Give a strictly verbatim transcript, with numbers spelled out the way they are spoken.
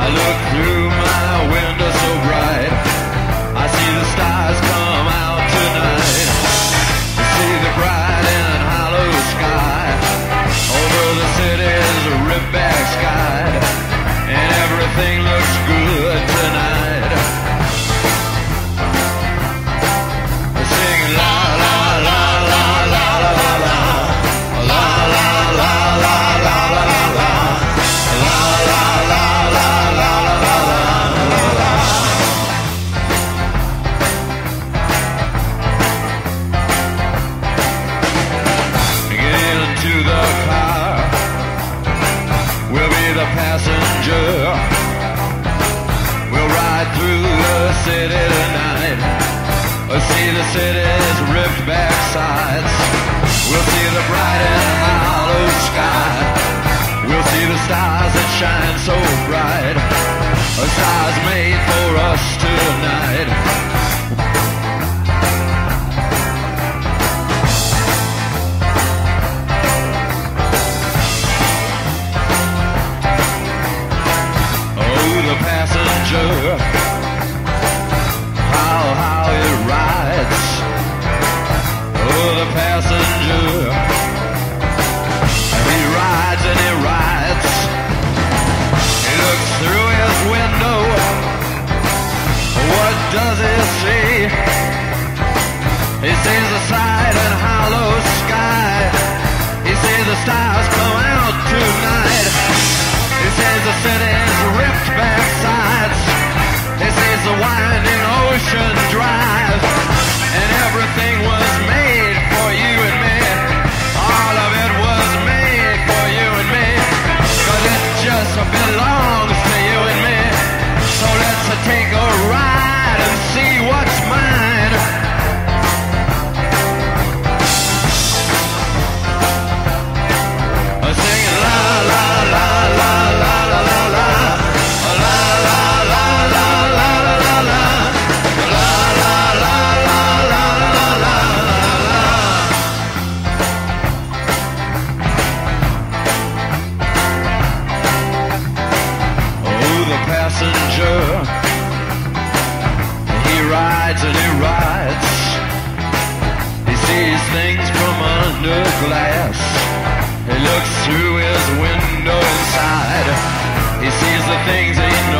look through my window so bright, I see the stars come out tonight. I see the bright and hollow sky over the city's ripped back sky, and everything looks good tonight. I sing la la la la la la la la la la la la la la la. Passenger, we'll ride through the city tonight. We'll see the city's ripped back sides. We'll see the bright and hollow sky. We'll see the stars that shine so bright. A stars made for us tonight. The passenger, how, how it rides. Oh, the passenger, he rides and he rides. He looks through his window. What does he see? He sees the side and hollow sky. He sees the stars come out tonight. He says the city's ripped back sides. He says the winding ocean drive, and everything was made for you and me. All of it was made for you and me, 'cause it just belongs to you and me. So let's take a ride and see what's mine. Singing la la la la la la la la la la la la la la la passenger, he rides and he rides. He sees things from under glass. He looks through his window inside. He sees the things he knows